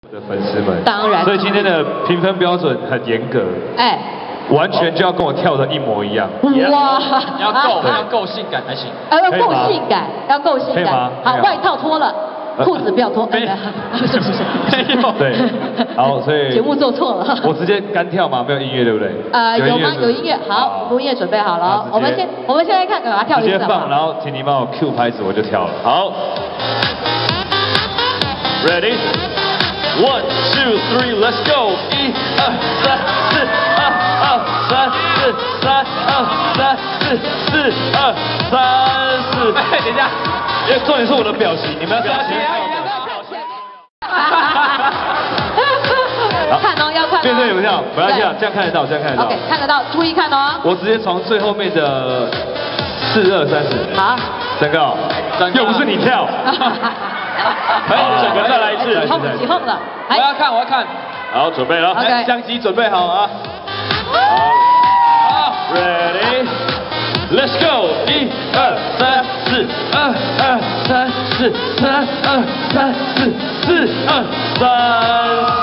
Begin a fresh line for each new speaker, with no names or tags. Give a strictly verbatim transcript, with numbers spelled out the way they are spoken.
的粉丝们，
当然，
所以今天的评分标准很严格，
哎，
完全就要跟我跳的一模一样。
哇，
你要够，要够性感才行。
呃，要够性感，要够性感。好，外套脱了。 裤子不要脱，
没有，
是不是？
没有。对，好，所以
节目做错了。
我直接干跳吗？没有音乐，对不对？
呃，有吗？有音乐。好，录音乐准备好了。我们先，我们先来看，给他跳一次。
直接放，然后请你帮我 Q 拍子，我就跳了。好 ，Ready， one two three let's go， 一二三四，二二三四，三二三四，四二三四。哎，等一下。 因为重点是我的表情，你们要表情。
看哦，要看。
变成有跳，不要跳，这样看得到，这样看得到。
OK， 看得到，注意看哦。
我直接从最后面的四二三十。
好。
三个，又不是你跳。可以，整个再来一次。
起哄，起哄了。
我要看，我要看。
好，准备了。来，相机准备好啊。好 ，Ready。Let's go！ 一二三四，二二三四，三二三四，四二三